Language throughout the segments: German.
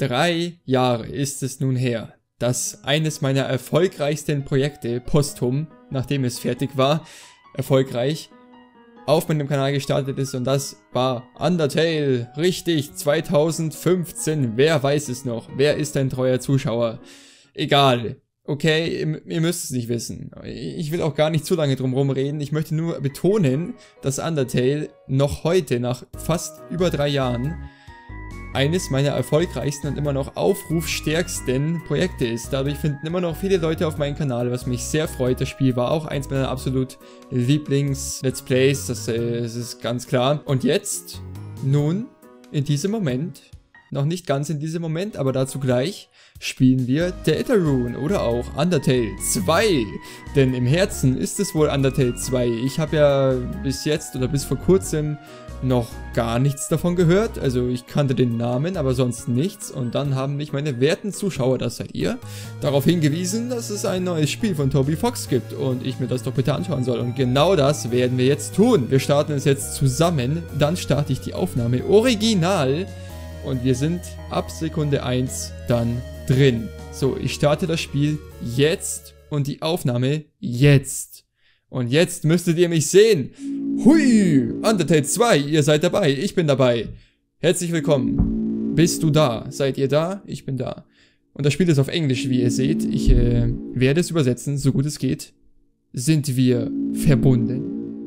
3 Jahre ist es nun her, dass eines meiner erfolgreichsten Projekte posthum, nachdem es fertig war, erfolgreich auf meinem Kanal gestartet ist, und das war Undertale. Richtig, 2015, wer weiß es noch? Wer ist ein treuer Zuschauer? Egal. Okay, ihr müsst es nicht wissen. Ich will auch gar nicht zu lange drum rumreden. Ich möchte nur betonen, dass Undertale noch heute, nach fast über 3 Jahren, eines meiner erfolgreichsten und immer noch aufrufstärksten Projekte ist. Dadurch finden immer noch viele Leute auf meinen Kanal, was mich sehr freut. Das Spiel war auch eins meiner absolut Lieblings-Let's Plays, das ist ganz klar. Und jetzt, nun, in diesem Moment, noch nicht ganz in diesem Moment, aber dazu gleich, spielen wir Deltarune oder auch Undertale 2. Denn im Herzen ist es wohl Undertale 2. Ich habe ja bis jetzt oder bis vor kurzem noch gar nichts davon gehört. Also ich kannte den Namen, aber sonst nichts. Und dann haben mich meine werten Zuschauer, das seid ihr, darauf hingewiesen, dass es ein neues Spiel von Toby Fox gibt und ich mir das doch bitte anschauen soll. Und genau das werden wir jetzt tun. Wir starten es jetzt zusammen, dann starte ich die Aufnahme original und wir sind ab Sekunde 1 dann drin. So, ich starte das Spiel jetzt und die Aufnahme jetzt. Und jetzt müsstet ihr mich sehen. Hui, Undertale 2, ihr seid dabei, ich bin dabei. Herzlich willkommen. Bist du da? Seid ihr da? Ich bin da. Und das Spiel ist auf Englisch, wie ihr seht. Ich werde es übersetzen, so gut es geht. Sind wir verbunden?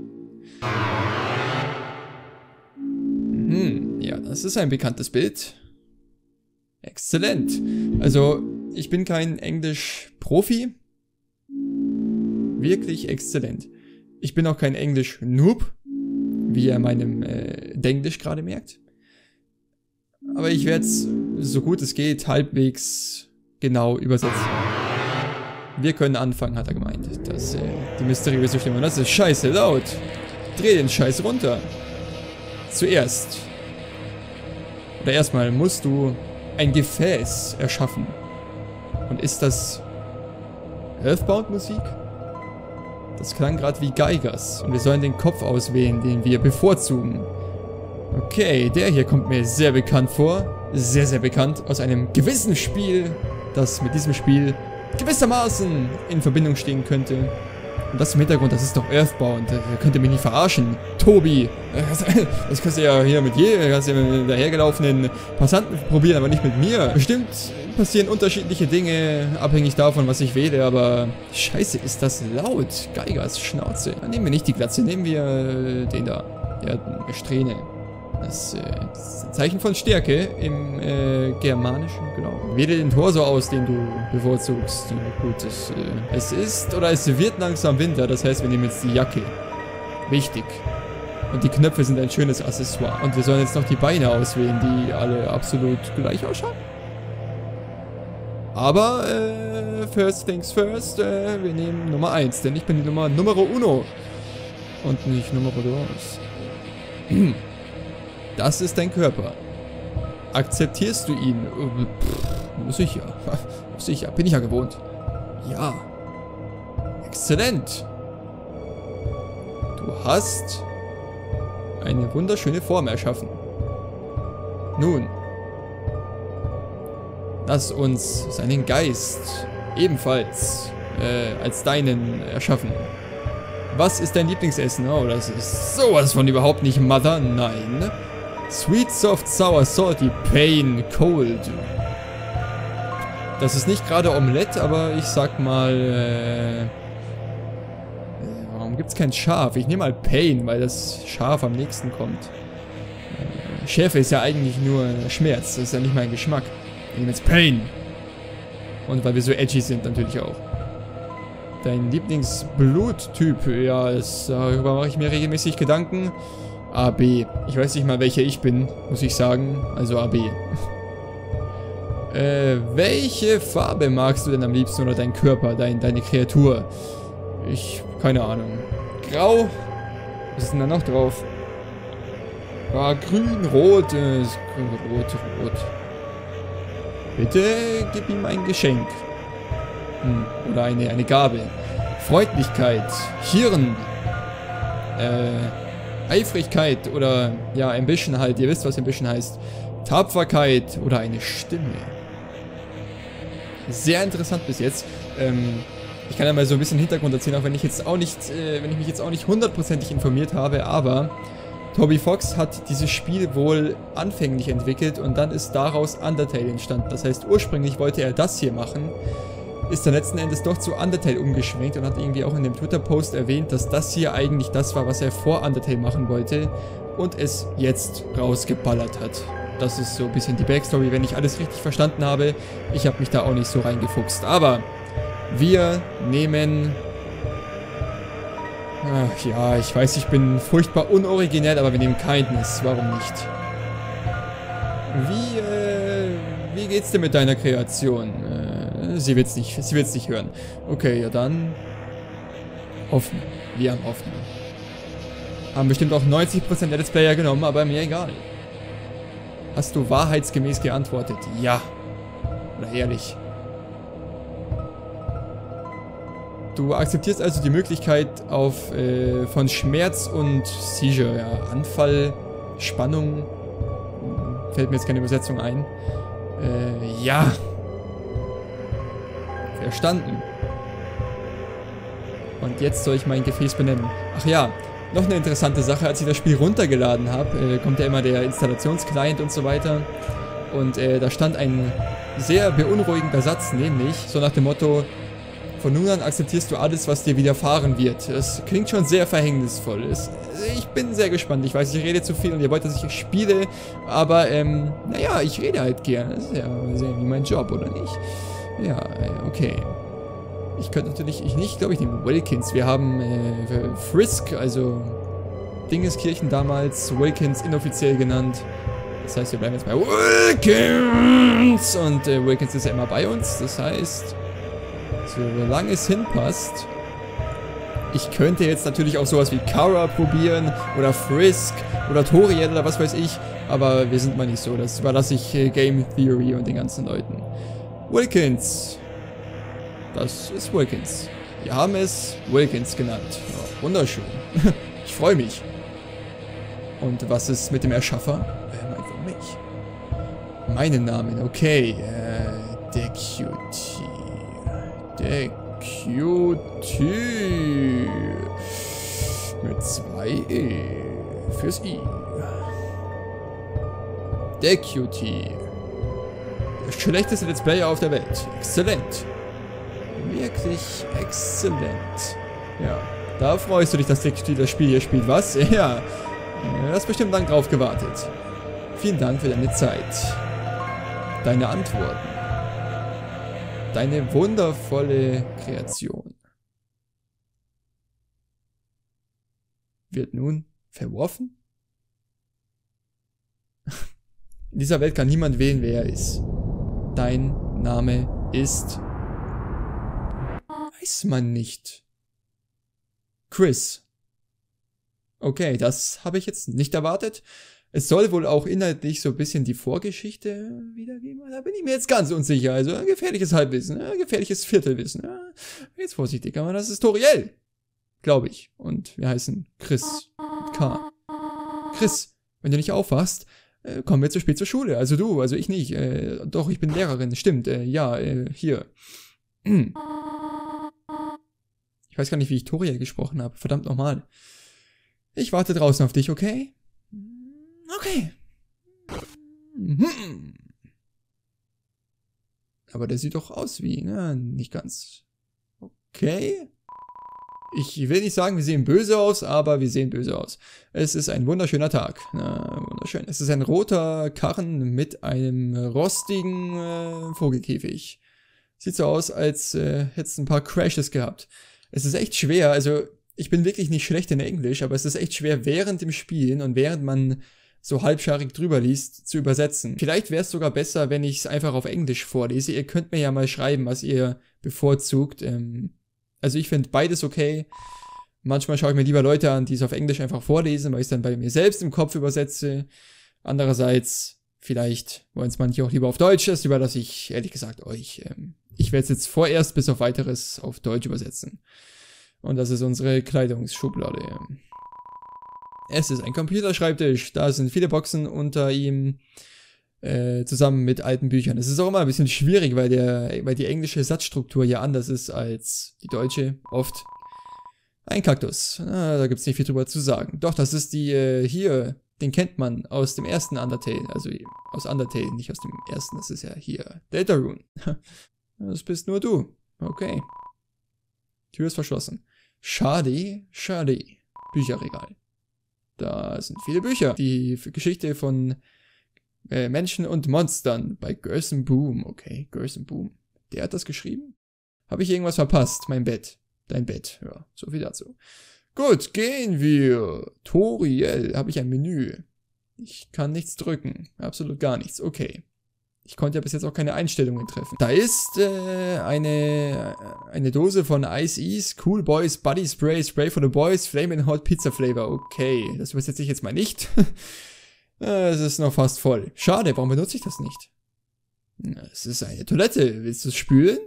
Ja, das ist ein bekanntes Bild. Exzellent. Also, ich bin kein Englisch-Profi. Wirklich exzellent. Ich bin auch kein Englisch-Noob, wie ihr meinem Denglisch gerade merkt. Aber ich werde es, so gut es geht, halbwegs genau übersetzen. Wir können anfangen, hat er gemeint. Das die mysteriöse Stimme. Und das ist scheiße laut. Dreh den Scheiß runter. Zuerst. Oder erstmal musst du ein Gefäß erschaffen. Und ist das Earthbound-Musik? Das klang gerade wie Geigers. Und wir sollen den Kopf auswählen, den wir bevorzugen. Okay, der hier kommt mir sehr bekannt vor. Sehr, sehr bekannt. Aus einem gewissen Spiel, das mit diesem Spiel gewissermaßen in Verbindung stehen könnte. Und das im Hintergrund, das ist doch Earthbound. Da könnt ihr mich nicht verarschen. Tobi. Das kannst du ja hier mit dahergelaufenen Passanten probieren, aber nicht mit mir. Bestimmt passieren unterschiedliche Dinge, abhängig davon, was ich wähle, aber scheiße, ist das laut. Geigers Schnauze. Dann nehmen wir nicht die Glatze, nehmen wir den da. Der hat eine Strähne. Das ist ein Zeichen von Stärke im Germanischen, genau. Wähle den Torso aus, den du bevorzugst. Gut, es ist oder es wird langsam Winter, das heißt, wir nehmen jetzt die Jacke. Wichtig. Und die Knöpfe sind ein schönes Accessoire. Und wir sollen jetzt noch die Beine auswählen, die alle absolut gleich ausschauen. Aber, first things first, wir nehmen Nummer 1, denn ich bin die Numero Uno. Und nicht Numero 2. Das ist dein Körper. Akzeptierst du ihn? Sicher. Sicher, bin ich ja gewohnt. Ja. Exzellent. Du hast eine wunderschöne Form erschaffen. Nun. Lass uns seinen Geist ebenfalls als deinen erschaffen. Was ist dein Lieblingsessen? Oh, das ist sowas von überhaupt nicht Mother. Nein. Sweet, soft, sour, salty, pain, cold. Das ist nicht gerade Omelette, aber ich sag mal, warum gibt's kein Schaf? Ich nehme mal Pain, weil das Schaf am nächsten kommt. Schärfe ist ja eigentlich nur Schmerz, das ist ja nicht mein Geschmack. Ich nehme jetzt Pain. Und weil wir so edgy sind natürlich auch. Dein Lieblingsbluttyp, ja, darüber mache ich mir regelmäßig Gedanken. AB. Ich weiß nicht mal, welcher ich bin, muss ich sagen. Also AB. Welche Farbe magst du denn am liebsten oder dein Körper, deine Kreatur? Keine Ahnung. Grau? Was ist denn da noch drauf? Grün, rot. Rot. Bitte gib ihm ein Geschenk. Oder eine Gabe. Freundlichkeit. Hirn. Eifrigkeit oder ja, Ambition halt. Ihr wisst, was Ambition heißt. Tapferkeit oder eine Stimme. Sehr interessant bis jetzt. Ich kann ja mal so ein bisschen Hintergrund erzählen, auch wenn ich jetzt auch nicht, wenn ich mich jetzt auch nicht hundertprozentig informiert habe, aber Toby Fox hat dieses Spiel wohl anfänglich entwickelt und dann ist daraus Undertale entstanden. Das heißt, ursprünglich wollte er das hier machen, ist dann letzten Endes doch zu Undertale umgeschwenkt und hat irgendwie auch in dem Twitter-Post erwähnt, dass das hier eigentlich das war, was er vor Undertale machen wollte und es jetzt rausgeballert hat. Das ist so ein bisschen die Backstory, wenn ich alles richtig verstanden habe. Ich habe mich da auch nicht so reingefuchst. Aber wir nehmen... Ach ja, ich weiß, ich bin furchtbar unoriginell, aber wir nehmen Kindness. Warum nicht? Wie geht's dir mit deiner Kreation? Sie wird's nicht hören. Okay, ja dann... Hoffen. Wir haben Hoffnung. Haben bestimmt auch 90% der Let's Player genommen, aber mir egal. Hast du wahrheitsgemäß geantwortet? Ja. Oder ehrlich. Du akzeptierst also die Möglichkeit auf von Schmerz und Seizure, ja, Anfall, Spannung, fällt mir jetzt keine Übersetzung ein. Ja. Verstanden. Und jetzt soll ich mein Gefäß benennen. Ach ja, noch eine interessante Sache, als ich das Spiel runtergeladen habe, kommt ja immer der Installationsclient und so weiter. Und da stand ein sehr beunruhigender Satz, nämlich so nach dem Motto: Von nun an akzeptierst du alles, was dir widerfahren wird. Das klingt schon sehr verhängnisvoll. Ich bin sehr gespannt. Ich weiß, ich rede zu viel und ihr wollt, dass ich spiele. Aber, naja, ich rede halt gern. Das ist ja wie mein Job, oder nicht? Ja, okay. Ich könnte natürlich, ich nehme Wilkins. Wir haben Frisk, also Dingeskirchen damals, Wilkins inoffiziell genannt. Das heißt, wir bleiben jetzt bei Wilkins. Und Wilkins ist ja immer bei uns. Das heißt... Solange es hinpasst. Ich könnte jetzt natürlich auch sowas wie Kara probieren oder Frisk oder Toriel oder was weiß ich, aber wir sind mal nicht so. Das überlasse ich Game Theory und den ganzen Leuten. Wilkins. Das ist Wilkins. Wir haben es Wilkins genannt. Ja, wunderschön. Ich freue mich. Und was ist mit dem Erschaffer? Einfach mich. Meinen Namen, okay. Der Cutie. Der Cutie. Mit 2 E. Fürs I. Der Cutie. Der schlechteste Let's Player auf der Welt. Exzellent. Wirklich exzellent. Ja, da freust du dich, dass der Cutie das Spiel hier spielt, was? Ja. Du hast bestimmt lang drauf gewartet. Vielen Dank für deine Zeit. Deine Antworten. Deine wundervolle Kreation wird nun verworfen? In dieser Welt kann niemand wählen, wer er ist. Dein Name ist... Weiß man nicht. Chris. Okay, das habe ich jetzt nicht erwartet. Es soll wohl auch inhaltlich so ein bisschen die Vorgeschichte wiedergeben. Da bin ich mir jetzt ganz unsicher. Also gefährliches Halbwissen, gefährliches Viertelwissen. Jetzt vorsichtig, aber das ist Toriel. Glaube ich. Und wir heißen Chris. Mit K. Chris, wenn du nicht aufwachst, kommen wir zu spät zur Schule. Also du, also ich nicht. Doch, ich bin Lehrerin. Stimmt, ja, hier. Ich weiß gar nicht, wie ich Toriel gesprochen habe. Verdammt nochmal. Ich warte draußen auf dich, okay? Okay. Aber der sieht doch aus wie, ne? Nicht ganz. Okay. Ich will nicht sagen, wir sehen böse aus, aber wir sehen böse aus. Es ist ein wunderschöner Tag. Na, wunderschön. Es ist ein roter Karren mit einem rostigen Vogelkäfig. Sieht so aus, als hätte es ein paar Crashes gehabt. Es ist echt schwer, also ich bin wirklich nicht schlecht in Englisch, aber es ist echt schwer, während dem Spielen und während man so halbscharig drüber liest, zu übersetzen. Vielleicht wäre es sogar besser, wenn ich es einfach auf Englisch vorlese. Ihr könnt mir ja mal schreiben, was ihr bevorzugt. Also ich finde beides okay. Manchmal schaue ich mir lieber Leute an, die es auf Englisch einfach vorlesen, weil ich es dann bei mir selbst im Kopf übersetze. Andererseits, vielleicht wollen es manche auch lieber auf Deutsch. Das überlasse ich ehrlich gesagt euch. Ich werde es jetzt vorerst bis auf Weiteres auf Deutsch übersetzen. Und das ist unsere Kleidungsschublade. Es ist ein Computerschreibtisch. Da sind viele Boxen unter ihm. zusammen mit alten Büchern. Es ist auch immer ein bisschen schwierig, weil die englische Satzstruktur ja anders ist als die deutsche, oft. Ein Kaktus. Da gibt es nicht viel drüber zu sagen. Doch, das ist die, hier, den kennt man aus dem ersten Undertale. Also aus Undertale, nicht aus dem ersten. Das ist ja hier Deltarune. Das bist nur du. Okay. Tür ist verschlossen. Schade, schade. Bücherregal. Da sind viele Bücher. Die Geschichte von Menschen und Monstern bei Gerson Boom. Okay, Gerson Boom. Der hat das geschrieben? Habe ich irgendwas verpasst? Mein Bett. Dein Bett. Ja, so viel dazu. Gut, gehen wir. Toriel. Habe ich ein Menü? Ich kann nichts drücken. Absolut gar nichts. Okay. Ich konnte ja bis jetzt auch keine Einstellungen treffen. Da ist eine Dose von Ice-Ease, Cool Boys, Buddy Spray, Spray for the Boys, Flamin' Hot Pizza Flavor. Okay, das übersetze ich jetzt mal nicht. Es ist noch fast voll. Schade, warum benutze ich das nicht? Es ist eine Toilette. Willst du es spülen?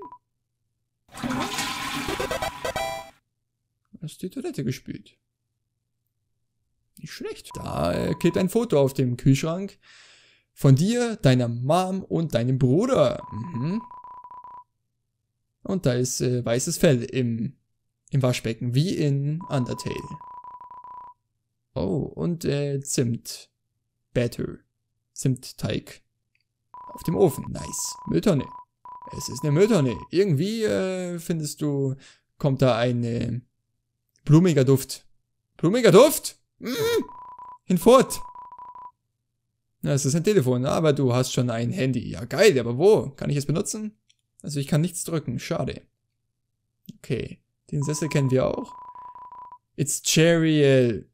Hast die Toilette gespült. Nicht schlecht. Da klebt ein Foto auf dem Kühlschrank. Von dir, deiner Mom und deinem Bruder. Mhm. Und da ist weißes Fell im Waschbecken, wie in Undertale. Oh, und Zimt. Batter. Zimtteig. Auf dem Ofen. Nice. Mülltonne. Es ist eine Mülltonne. Irgendwie, findest du, kommt da ein blumiger Duft. Blumiger Duft? Hinfort. Na, es ist ein Telefon, aber du hast schon ein Handy. Ja, geil, aber wo? Kann ich es benutzen? Also ich kann nichts drücken, schade. Okay, den Sessel kennen wir auch. It's Cheriel.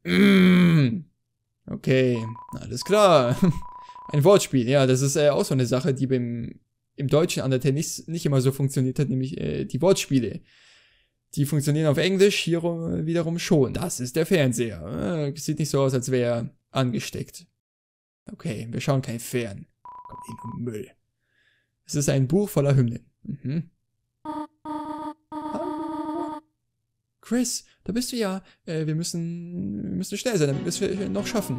Okay, alles klar. Ein Wortspiel, ja, das ist auch so eine Sache, die im deutschen Undertale nicht immer so funktioniert hat, nämlich die Wortspiele. Die funktionieren auf Englisch, hier wiederum schon. Das ist der Fernseher. Sieht nicht so aus, als wäre er angesteckt. Okay, wir schauen kein Fern. Kommt eh nur Müll. Es ist ein Buch voller Hymnen. Mhm. Chris, da bist du ja. Wir müssen schnell sein, damit wir es noch schaffen.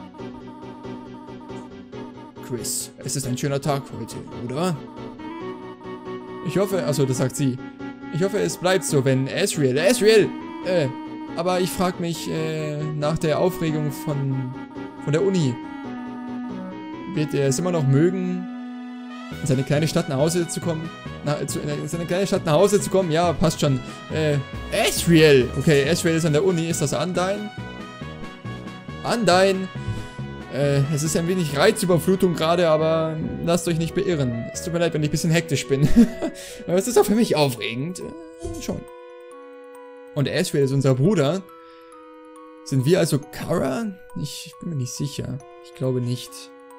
Chris, es ist ein schöner Tag heute, oder? Ich hoffe, also das sagt sie. Ich hoffe, es bleibt so, wenn Asriel, aber ich frage mich, nach der Aufregung von der Uni, wird er es immer noch mögen, in seine kleine Stadt nach Hause zu kommen? In seine kleine Stadt nach Hause zu kommen? Ja, passt schon. Asriel! Okay, Asriel ist an der Uni. Ist das Undyne? Undyne! Es ist ein wenig Reizüberflutung gerade, aber lasst euch nicht beirren. Es tut mir leid, wenn ich ein bisschen hektisch bin. Aber es ist auch für mich aufregend. Schon. Und Asriel ist unser Bruder. Sind wir also Kara? Ich bin mir nicht sicher. Ich glaube nicht.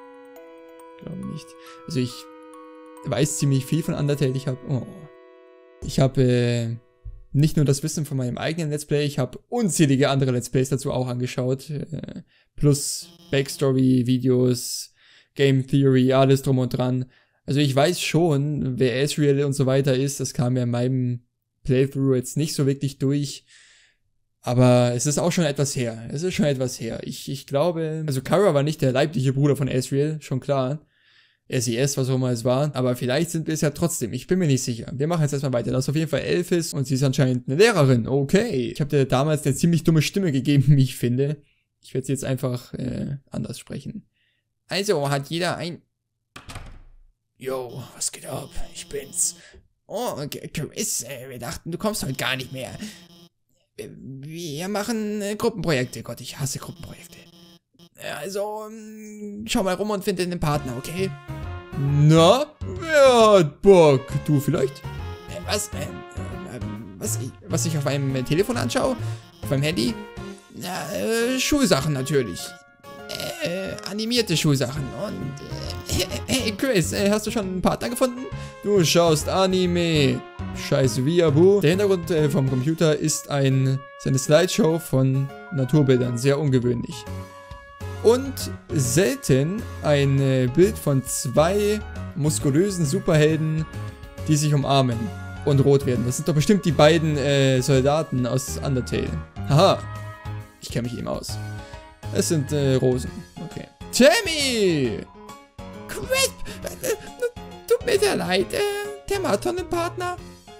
Also ich weiß ziemlich viel von Undertale. Ich habe nicht nur das Wissen von meinem eigenen Let's Play, ich habe unzählige andere Let's Plays dazu auch angeschaut. Plus Backstory-Videos, Game Theory, alles drum und dran. Also ich weiß schon, wer Asriel und so weiter ist. Das kam ja in meinem Playthrough jetzt nicht so wirklich durch. Aber es ist auch schon etwas her. Ich glaube, also Kara war nicht der leibliche Bruder von Asriel, schon klar. SES, was auch immer es war. Aber vielleicht sind wir es ja trotzdem. Ich bin mir nicht sicher. Wir machen jetzt erstmal weiter. Das ist auf jeden Fall Elphys und sie ist anscheinend eine Lehrerin. Okay. Ich habe dir damals eine ziemlich dumme Stimme gegeben, wie ich finde. Ich werde sie jetzt einfach anders sprechen. Also, hat jeder ein... Yo, was geht ab? Ich bin's. Oh, Chris, wir dachten, du kommst heute gar nicht mehr. Wir machen Gruppenprojekte. Gott, ich hasse Gruppenprojekte. Also, schau mal rum und finde einen Partner, okay? Na, wer hat Bock? Du vielleicht? Was ich auf meinem Telefon anschaue? Auf meinem Handy? Schulsachen natürlich. Animierte Schulsachen. Und, hey Chris, hast du schon einen Partner gefunden? Du schaust Anime. Scheiße, Viabu. Der Hintergrund vom Computer ist eine Slideshow von Naturbildern. Sehr ungewöhnlich. Und selten ein Bild von zwei muskulösen Superhelden, die sich umarmen und rot werden. Das sind doch bestimmt die beiden Soldaten aus Undertale. Haha, ich kenne mich eben aus. Es sind Rosen. Okay. Tammy! Chris, tut mir sehr leid, der Marathonenpartner.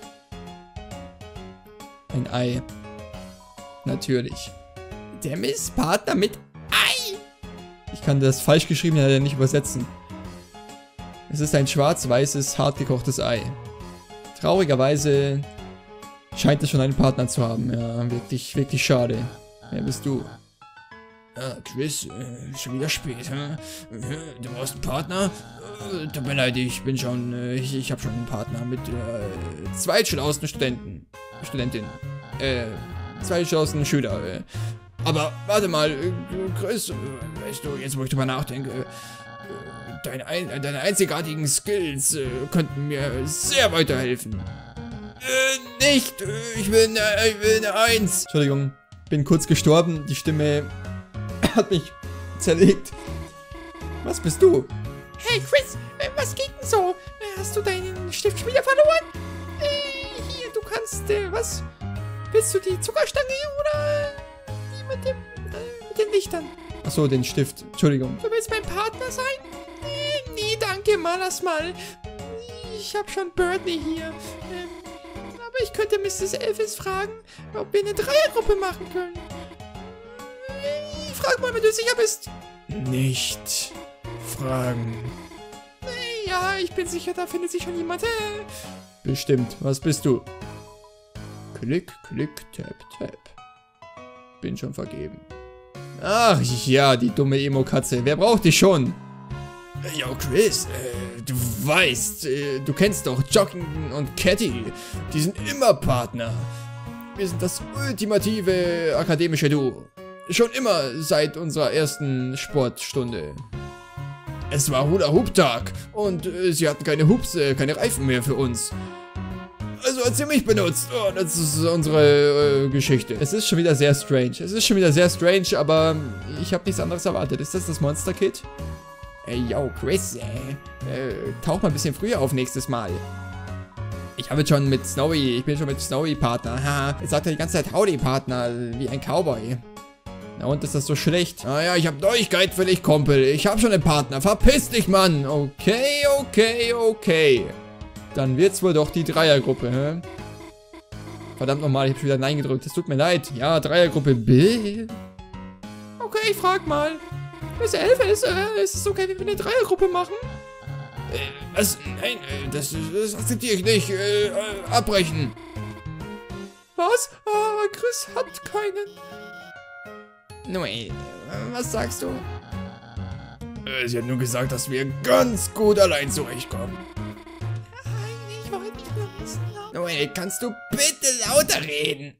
Ein Ei. Natürlich. Der Misspartner mit Ei. Ich kann das falsch geschriebene leider nicht übersetzen. Es ist ein schwarz-weißes, hartgekochtes Ei. Traurigerweise scheint es schon einen Partner zu haben. Ja, wirklich, wirklich schade. Wer bist du? Chris, schon wieder spät, hä? Du brauchst einen Partner? Tut mir leid, ich bin schon, ich habe schon einen Partner mit zweitschulausten Studentin. Zweitschulausten Schüler. Aber warte mal, Chris, weißt du, jetzt wo ich drüber nachdenke, deine einzigartigen Skills könnten mir sehr weiterhelfen. Nicht, ich will eine 1. Entschuldigung, bin kurz gestorben, die Stimme hat mich zerlegt. Was bist du? Hey Chris, was geht denn so? Hast du deinen Stift wieder verloren? Hier, du kannst, was? Willst du die Zuckerstange oder die mit den Lichtern? Achso, den Stift, Entschuldigung. Du willst mein Partner sein? Nee, danke, mal lass mal. Ich hab schon Birdie hier. Aber ich könnte Mrs. Elvis fragen, ob wir eine Dreiergruppe machen können. Frag mal, wenn du sicher bist. Nicht fragen. Ja, ich bin sicher, da findet sich schon jemand. Bestimmt. Was bist du? Klick, klick, tap, tap. Bin schon vergeben. Ach ja, die dumme Emo-Katze. Wer braucht dich schon? Yo, Chris, du weißt, du kennst doch Jocken und Catty. Die sind immer Partner. Wir sind das ultimative akademische Duo. Schon immer seit unserer ersten Sportstunde. Es war Hula-Hoop-Tag und sie hatten keine Reifen mehr für uns. Also hat sie mich benutzt. Oh, das ist unsere Geschichte. Es ist schon wieder sehr strange. Aber ich habe nichts anderes erwartet. Ist das Monster Kid? Ey, yo, Chris, tauch mal ein bisschen früher auf nächstes Mal. Ich bin schon mit Snowy Partner. Haha, jetzt sagt er die ganze Zeit Howdy Partner, wie ein Cowboy. Na und, ist das so schlecht? Ah ja, ich hab Neuigkeit für dich, Kumpel. Ich hab schon einen Partner. Verpiss dich, Mann. Okay. Dann wird's wohl doch die Dreiergruppe, hä? Verdammt nochmal, ich hab schon wieder Nein gedrückt. Es tut mir leid. Ja, Dreiergruppe B. Okay, ich frag mal. Miss Elvis, ist es okay, wenn wir eine Dreiergruppe machen? Was? Nein, das akzeptiere ich nicht. Abbrechen. Was? Chris hat keinen. Noel, was sagst du? Sie hat nur gesagt, dass wir ganz gut allein zurechtkommen. Ich wollte nicht nur wissen. Noel, kannst du bitte lauter reden?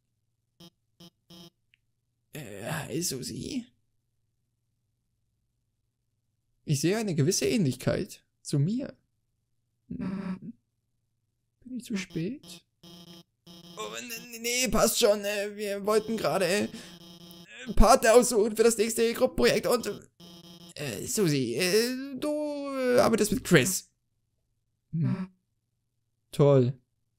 Hi, Susi. Ich sehe eine gewisse Ähnlichkeit zu mir. Bin ich zu spät? Oh, nee, passt schon. Wir wollten gerade Partner aussuchen für das nächste Gruppenprojekt und Susi, du arbeitest mit Chris. Toll.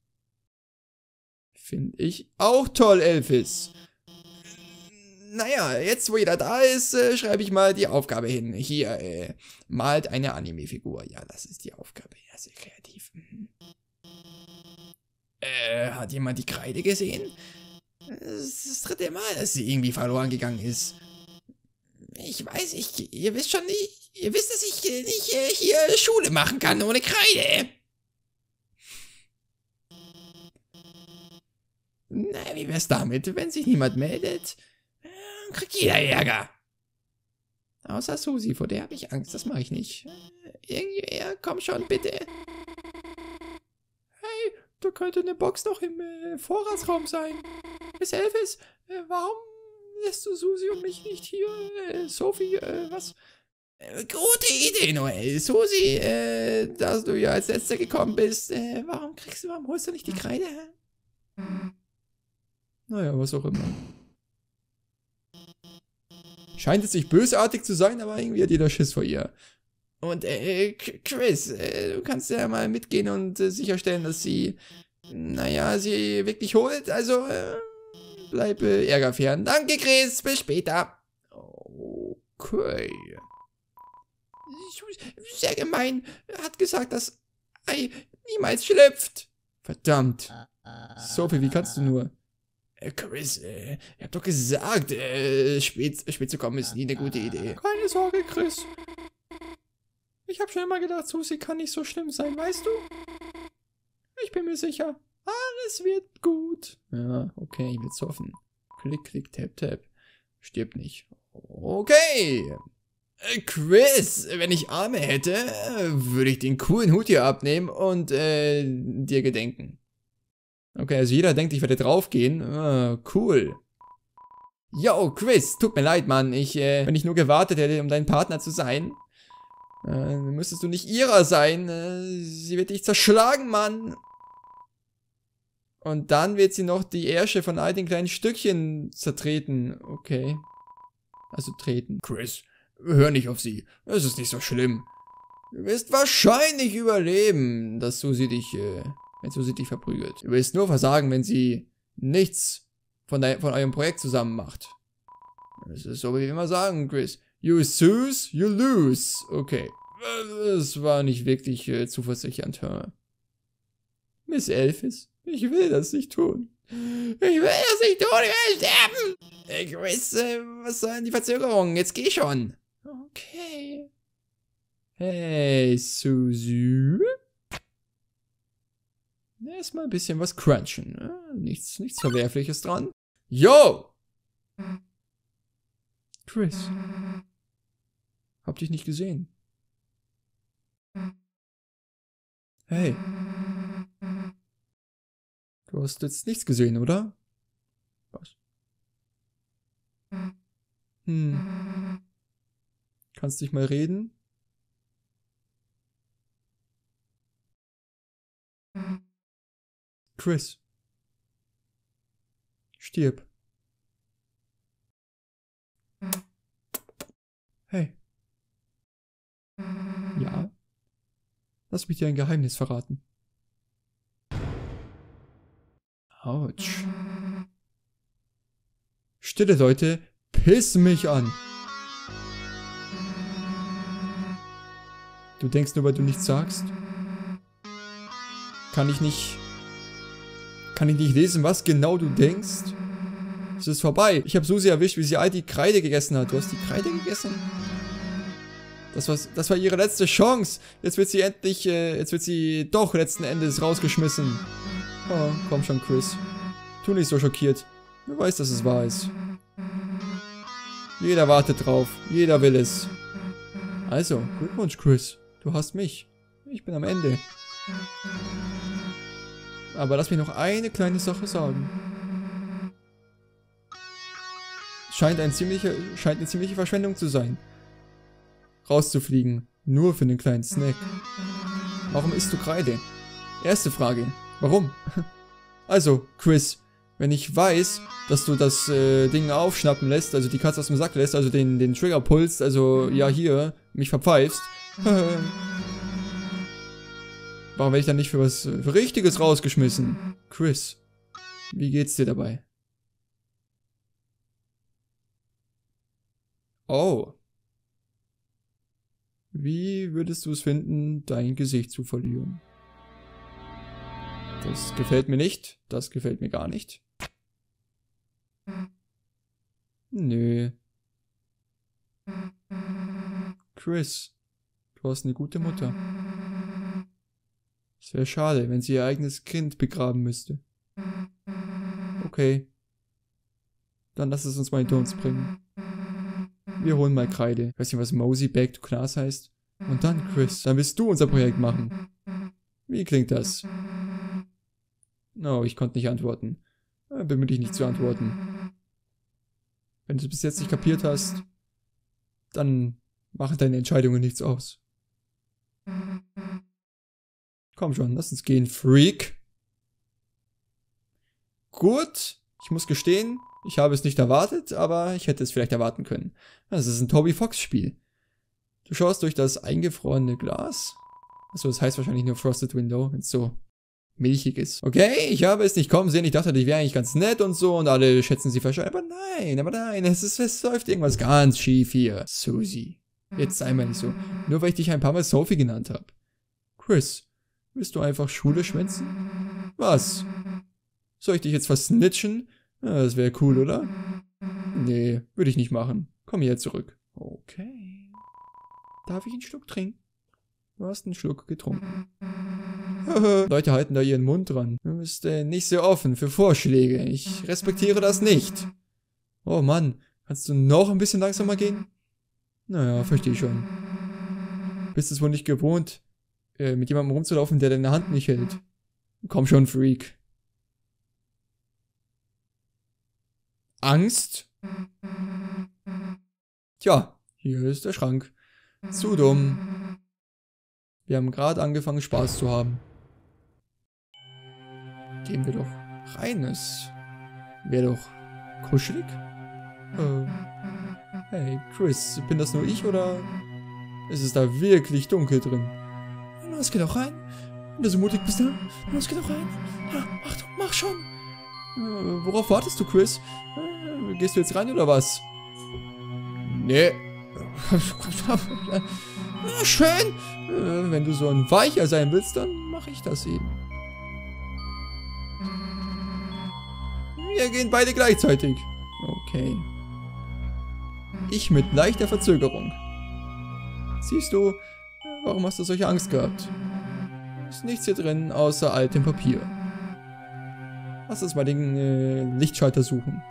Finde ich auch toll, Elvis. Naja, jetzt wo jeder da ist, schreibe ich mal die Aufgabe hin. Hier, malt eine Anime-Figur. Ja, das ist die Aufgabe. Ja, sehr kreativ. Hat jemand die Kreide gesehen? Das ist das dritte Mal, dass sie irgendwie verloren gegangen ist. Ich weiß, ihr wisst schon nicht, dass ich nicht hier Schule machen kann ohne Kreide. Na, wie wär's damit, wenn sich niemand meldet? Kriegt jeder Ärger. Außer Susi, vor der habe ich Angst, das mache ich nicht. Irgendwer, komm schon, bitte. Hey, da könnte eine Box noch im Vorratsraum sein. Miss Elvis, warum lässt du Susi und mich nicht hier? Sophie, was? Gute Idee, Noel. Susi, dass du ja als Letzter gekommen bist, warum holst du nicht die Kreide? Naja, was auch immer. Scheint es nicht bösartig zu sein, aber irgendwie hat jeder Schiss vor ihr. Und, Chris, du kannst ja mal mitgehen und sicherstellen, dass sie, naja, sie wirklich holt. Also, bleib Ärger fern. Danke, Chris. Bis später. Okay. sehr gemein. Er hat gesagt, dass Ei niemals schlüpft. Verdammt. Sophie, wie kannst du nur? Chris, ich hab doch gesagt, spät zu kommen ist nie eine gute Idee. Keine Sorge, Chris. Ich hab schon immer gedacht, Susi kann nicht so schlimm sein, weißt du? Ich bin mir sicher. Alles wird gut. Ja, okay, ich will's hoffen. Klick, klick, tap, tap. Stirb nicht. Okay. Chris, wenn ich Arme hätte, würde ich den coolen Hut hier abnehmen und dir gedenken. Okay, also jeder denkt, ich werde draufgehen. Cool. Yo, Chris, tut mir leid, Mann. Wenn ich nur gewartet hätte, um dein Partner zu sein, müsstest du nicht ihrer sein. Sie wird dich zerschlagen, Mann. Und dann wird sie noch die Ärsche von all den kleinen Stückchen zertreten. Okay. Also treten. Chris, hör nicht auf sie. Es ist nicht so schlimm. Du wirst wahrscheinlich überleben, dass Susi dich, wenn Susi dich verprügelt. Du wirst nur versagen, wenn sie nichts von eurem Projekt zusammen macht. Das ist so, wie wir immer sagen, Chris. You snooze, you lose. Okay. Das war nicht wirklich zuversichernd. Miss Elphys, ich will das nicht tun. Ich will das nicht tun, ich will sterben. Chris, was soll denn die Verzögerung? Jetzt geh schon. Okay. Hey, Suzy. Erstmal ein bisschen was crunchen. Nichts Verwerfliches dran. Yo! Chris. Hab dich nicht gesehen. Hey. Du hast jetzt nichts gesehen, oder? Was? Kannst dich mal reden? Chris. Stirb. Hey. Ja? Lass mich dir ein Geheimnis verraten. Autsch. Stille Leute, pissen mich an. Du denkst nur, weil du nichts sagst? Kann ich nicht lesen, was genau du denkst? Es ist vorbei. Ich habe Susi erwischt, wie sie all die Kreide gegessen hat. Du hast die Kreide gegessen? Das war ihre letzte Chance. Jetzt wird sie doch letzten Endes rausgeschmissen. Oh, komm schon, Chris. Tu nicht so schockiert. Du weißt, dass es wahr ist. Jeder wartet drauf. Jeder will es. Also, Glückwunsch, Chris. Du hast mich. Ich bin am Ende. Aber lass mich noch eine kleine Sache sagen. Scheint eine ziemliche Verschwendung zu sein. Rauszufliegen. Nur für einen kleinen Snack. Warum isst du Kreide? Erste Frage. Warum? Also, Chris, wenn ich weiß, dass du das Ding aufschnappen lässt, also die Katze aus dem Sack lässt, also den Trigger pulst, also ja hier, mich verpfeifst, warum werde ich dann nicht für Richtiges rausgeschmissen? Chris, wie geht's dir dabei? Oh. Wie würdest du es finden, dein Gesicht zu verlieren? Das gefällt mir nicht. Das gefällt mir gar nicht. Nö. Chris, du hast eine gute Mutter. Es wäre schade, wenn sie ihr eigenes Kind begraben müsste. Okay. Dann lass es uns mal hinter uns bringen. Wir holen mal Kreide. Ich weiß nicht, was Mosey Back to Class heißt. Und dann, Chris, dann willst du unser Projekt machen. Wie klingt das? Oh, ich konnte nicht antworten. Bemühe dich nicht zu antworten. Wenn du es bis jetzt nicht kapiert hast, dann machen deine Entscheidungen nichts aus. Komm schon, lass uns gehen, Freak. Gut, ich muss gestehen, ich habe es nicht erwartet, aber ich hätte es vielleicht erwarten können. Das ist ein Toby Fox Spiel. Du schaust durch das eingefrorene Glas. Achso, das heißt wahrscheinlich nur Frosted Window, wenn es so milchig ist. Okay, ich habe es nicht kommen sehen. Ich dachte, ich wäre eigentlich ganz nett und so und alle schätzen sie wahrscheinlich. Aber nein, es läuft irgendwas ganz schief hier. Susi. Jetzt sei mal nicht so. Nur weil ich dich ein paar Mal Sophie genannt habe. Chris, willst du einfach Schule schwänzen? Was? Soll ich dich jetzt versnitchen? Ja, das wäre cool, oder? Nee, würde ich nicht machen. Komm hier zurück. Okay. Darf ich einen Schluck trinken? Du hast einen Schluck getrunken. Leute halten da ihren Mund dran. Du bist nicht sehr offen für Vorschläge. Ich respektiere das nicht. Oh Mann, kannst du noch ein bisschen langsamer gehen? Naja, verstehe ich schon. Bist es wohl nicht gewohnt, mit jemandem rumzulaufen, der deine Hand nicht hält. Komm schon, Freak. Angst? Tja, hier ist der Schrank. Zu dumm. Wir haben gerade angefangen, Spaß zu haben. Gehen wir doch rein. Es wäre doch kuschelig. Hey, Chris, bin das nur ich oder ist es da wirklich dunkel drin? Los, geh doch rein. Wenn du so mutig bist, ne? Los, geh doch rein. Ja, Achtung, mach schon. Worauf wartest du, Chris? Gehst du jetzt rein oder was? Nee. Schön. Wenn du so ein Weicher sein willst, dann mache ich das eben. Wir gehen beide gleichzeitig. Okay. Ich mit leichter Verzögerung. Siehst du, warum hast du solche Angst gehabt? Ist nichts hier drin, außer altem Papier. Lass uns mal den Lichtschalter suchen.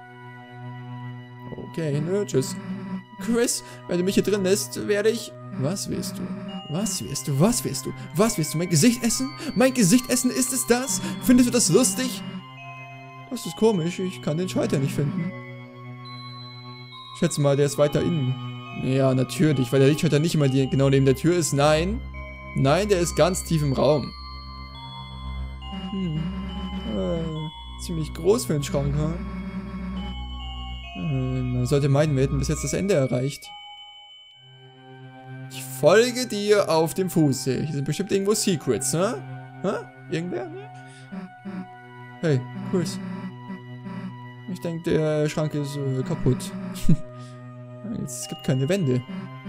Okay, nö, tschüss. Chris, wenn du mich hier drin lässt, werde ich... Was willst du? Was willst du? Was willst du? Was willst du? Mein Gesicht essen? Mein Gesicht essen, ist es das? Findest du das lustig? Das ist komisch, ich kann den Schalter nicht finden. Ich schätze mal, der ist weiter innen. Ja, natürlich, weil der Lichtschalter nicht immer genau neben der Tür ist. Nein. Nein, der ist ganz tief im Raum. Ziemlich groß für einen Schrank, ha? Man sollte meinen, wir hätten bis jetzt das Ende erreicht. Ich folge dir auf dem Fuße. Hier sind bestimmt irgendwo Secrets, ne? Irgendwer? Ne? Hey, Chris. Ich denke, der Schrank ist kaputt. Es gibt keine Wände.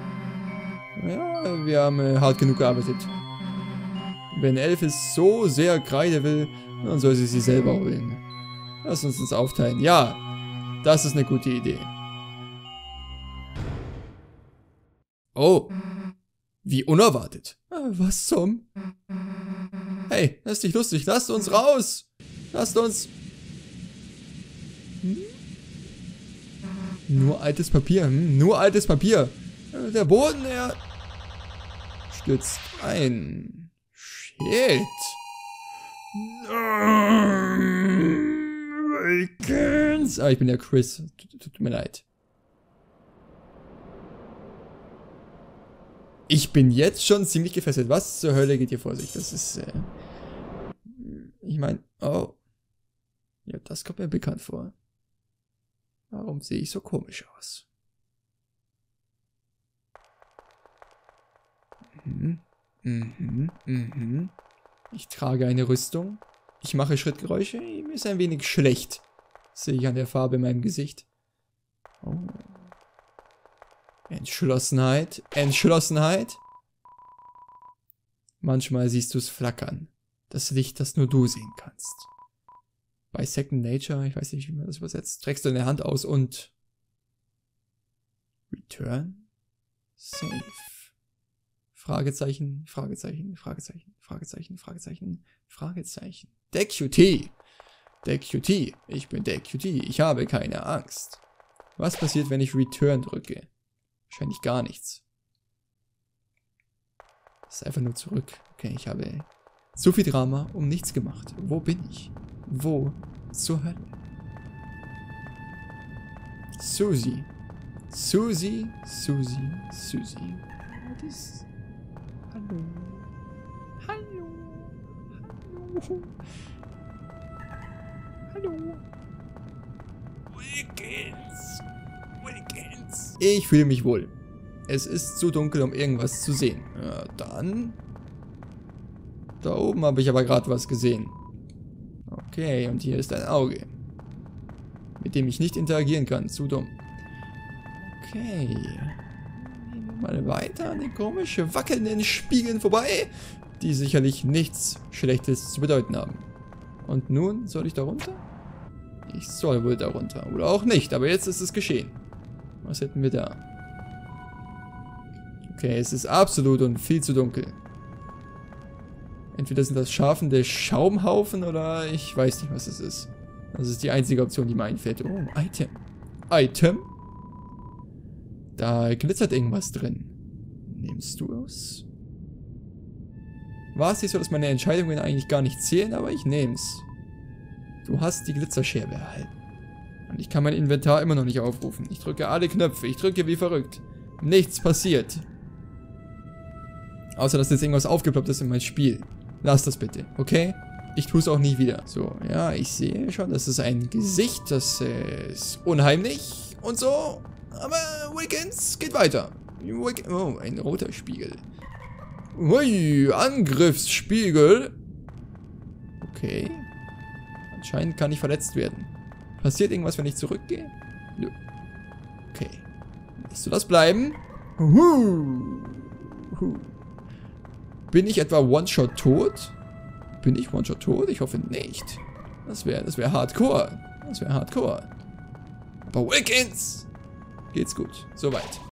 Ja, wir haben hart genug gearbeitet. Wenn Elvis so sehr Kreide will, dann soll sie selber holen. Lass uns das aufteilen. Ja, das ist eine gute Idee. Oh, wie unerwartet. Was zum? Hey, das ist nicht lustig. Lasst uns raus. Lasst uns... Nur altes Papier. Nur altes Papier. Der Boden, er stürzt ein. Shit. Ich bin der Chris. Tut mir leid. Ich bin jetzt schon ziemlich gefesselt. Was zur Hölle geht hier vor sich? Das ist, ich meine, oh. Ja, das kommt mir bekannt vor. Warum sehe ich so komisch aus? Ich trage eine Rüstung. Ich mache Schrittgeräusche. Mir ist ein wenig schlecht. Sehe ich an der Farbe in meinem Gesicht. Oh. Entschlossenheit. Entschlossenheit. Manchmal siehst du es flackern. Das Licht, das nur du sehen kannst. Bei Second Nature, ich weiß nicht, wie man das übersetzt, streckst du deine Hand aus und... Return? Save. Fragezeichen, Fragezeichen, Fragezeichen, Fragezeichen, Fragezeichen, Fragezeichen. Der QT. Der QT. Ich bin der QT. Ich habe keine Angst. Was passiert, wenn ich Return drücke? Wahrscheinlich gar nichts. Das ist einfach nur zurück. Okay, ich habe so viel Drama um nichts gemacht. Wo bin ich? Wo zur Hölle? Susie. Susie, Susie, Susie. Was ist... Hallo. Hallo. Hallo. Hallo. Wilkins. Wilkins. Ich fühle mich wohl. Es ist zu dunkel, um irgendwas zu sehen. Ja, dann... Da oben habe ich aber gerade was gesehen. Okay, und hier ist ein Auge. Mit dem ich nicht interagieren kann. Zu dumm. Okay. mal weiter an den komischen, wackelnden Spiegeln vorbei, die sicherlich nichts Schlechtes zu bedeuten haben. Und nun soll ich da runter? Ich soll wohl da runter. Oder auch nicht, aber jetzt ist es geschehen. Was hätten wir da? Okay, es ist absolut und viel zu dunkel. Entweder sind das scharfende Schaumhaufen oder ich weiß nicht, was es ist. Das ist die einzige Option, die mir einfällt. Oh, Item. Item? Da glitzert irgendwas drin. Nimmst du es? War es nicht so, dass meine Entscheidungen eigentlich gar nicht zählen, aber ich nehm's. Du hast die Glitzerscherbe erhalten. Und ich kann mein Inventar immer noch nicht aufrufen. Ich drücke alle Knöpfe. Ich drücke wie verrückt. Nichts passiert. Außer, dass jetzt irgendwas aufgeploppt ist in mein Spiel. Lass das bitte, okay? Ich tue es auch nie wieder. So, ja, ich sehe schon, das ist ein Gesicht. Das ist unheimlich und so. Aber Wiggins geht weiter. Oh, ein roter Spiegel. Hui, Angriffsspiegel. Okay. Anscheinend kann ich verletzt werden. Passiert irgendwas, wenn ich zurückgehe? Nö. Okay. Lässt du das bleiben? Bin ich etwa One-Shot tot? Bin ich One-Shot tot? Ich hoffe nicht. Das wäre Hardcore. Das wäre Hardcore. Aber Wiggins! Geht's gut. Soweit.